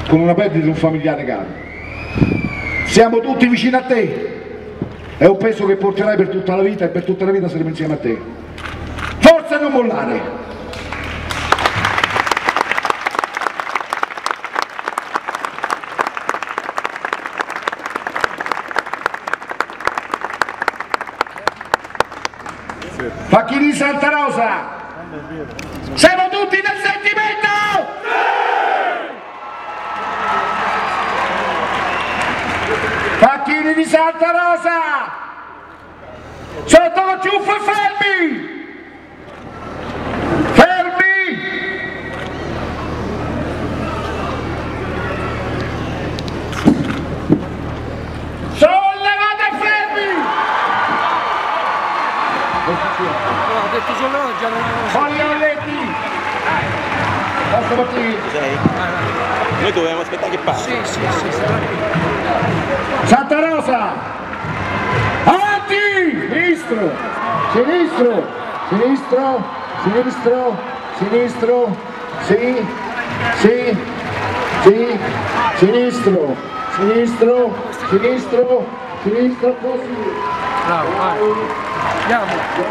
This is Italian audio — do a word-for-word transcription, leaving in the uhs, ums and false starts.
con una perdita di un familiare caro. Siamo tutti vicini a te, è un peso che porterai per tutta la vita e per tutta la vita saremo insieme a te. Forza e non mollare! Facchini di Santa Rosa! Siamo tutti nel sentimento! Facchini di Santa Rosa! Sotto la ciuffa fermi! Fermi! Sollevate fermi! Ho detto sollevato già non Foglioletti! Posso partire? Sei? Noi dovevamo aspettare che passi. Sì, sì, sì, sì. Santa Rosa! Avanti! Sinistro! Sinistro! Sinistro! Sinistro! Sinistro! Sì! Sì! Sì! Sinistro! Sinistro! Sinistro! Sinistro! Così! Bravo, vai. Andiamo!